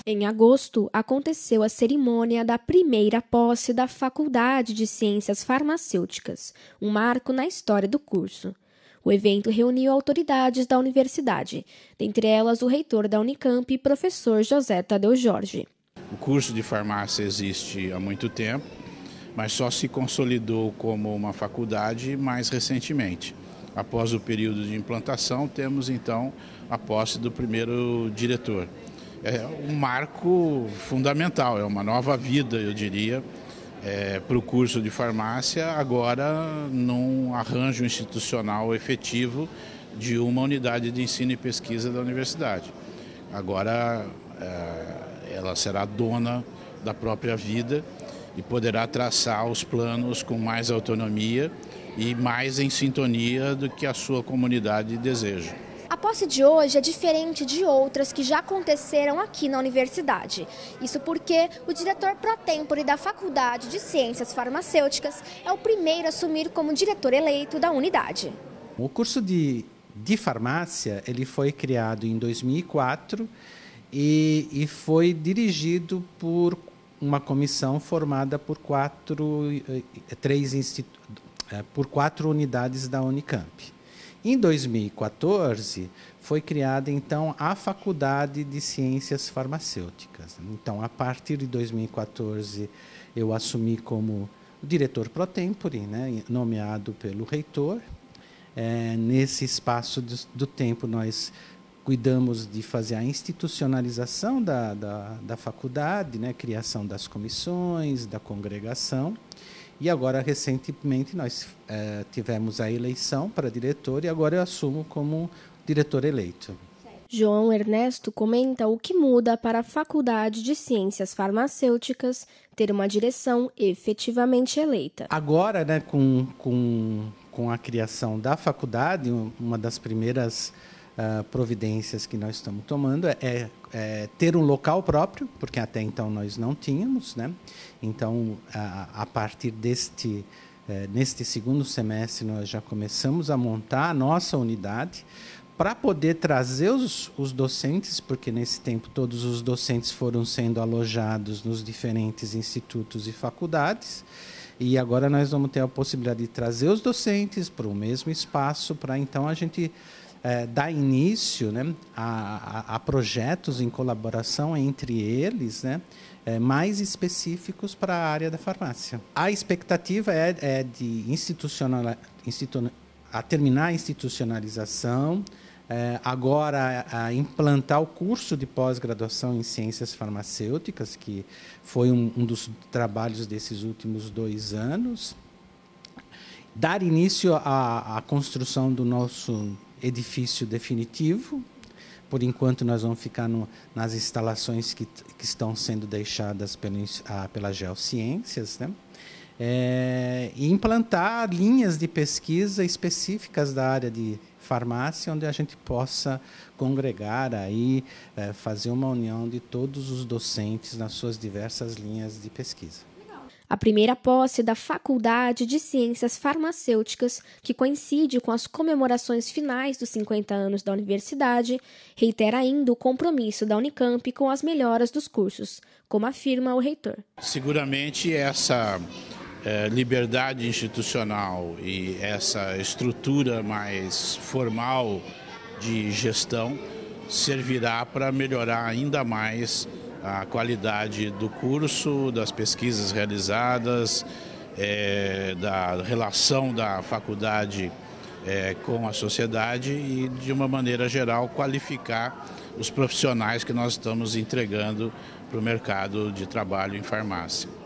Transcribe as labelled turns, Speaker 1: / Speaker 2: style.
Speaker 1: Em agosto, aconteceu a cerimônia da primeira posse da Faculdade de Ciências Farmacêuticas, um marco na história do curso. O evento reuniu autoridades da universidade, dentre elas o reitor da Unicamp, professor José Tadeu Jorge.
Speaker 2: O curso de farmácia existe há muito tempo, mas só se consolidou como uma faculdade mais recentemente. Após o período de implantação, temos então a posse do primeiro diretor. É um marco fundamental, é uma nova vida, eu diria, para o curso de farmácia, agora num arranjo institucional efetivo de uma unidade de ensino e pesquisa da universidade. Agora ela será dona da própria vida e poderá traçar os planos com mais autonomia e mais em sintonia do que a sua comunidade deseja.
Speaker 1: A posse de hoje é diferente de outras que já aconteceram aqui na universidade. Isso porque o diretor pro tempore da Faculdade de Ciências Farmacêuticas é o primeiro a assumir como diretor eleito da unidade.
Speaker 3: O curso de farmácia ele foi criado em 2004 e foi dirigido por uma comissão formada por quatro unidades da Unicamp. Em 2014, foi criada, então, a Faculdade de Ciências Farmacêuticas. Então, a partir de 2014, eu assumi como diretor pro tempore, né, nomeado pelo reitor. Nesse espaço do tempo, nós cuidamos de fazer a institucionalização da faculdade, né, criação das comissões, da congregação. E agora, recentemente, nós tivemos a eleição para diretor e agora eu assumo como diretor eleito.
Speaker 1: João Ernesto comenta o que muda para a Faculdade de Ciências Farmacêuticas ter uma direção efetivamente eleita.
Speaker 3: Agora, né, com a criação da faculdade, uma das primeiras providências que nós estamos tomando é ter um local próprio, porque até então nós não tínhamos, né? Então, a partir neste segundo semestre, nós já começamos a montar a nossa unidade para poder trazer os docentes, porque nesse tempo todos os docentes foram sendo alojados nos diferentes institutos e faculdades, e agora nós vamos ter a possibilidade de trazer os docentes para o mesmo espaço, para então a gente dar início, né, a projetos em colaboração entre eles, né, mais específicos para a área da farmácia. A expectativa é de terminar a institucionalização, agora a implantar o curso de pós-graduação em ciências farmacêuticas, que foi um dos trabalhos desses últimos 2 anos, dar início à construção do nosso edifício definitivo. Por enquanto, nós vamos ficar nas instalações que estão sendo deixadas pela Geociências, né? E implantar linhas de pesquisa específicas da área de farmácia, onde a gente possa congregar, aí, fazer uma união de todos os docentes nas suas diversas linhas de pesquisa.
Speaker 1: A primeira posse da Faculdade de Ciências Farmacêuticas, que coincide com as comemorações finais dos 50 anos da universidade, reitera ainda o compromisso da Unicamp com as melhoras dos cursos, como afirma o reitor.
Speaker 2: Seguramente essa liberdade institucional e essa estrutura mais formal de gestão servirá para melhorar ainda mais a qualidade do curso, das pesquisas realizadas, da relação da faculdade com a sociedade e, de uma maneira geral, qualificar os profissionais que nós estamos entregando para o mercado de trabalho em farmácia.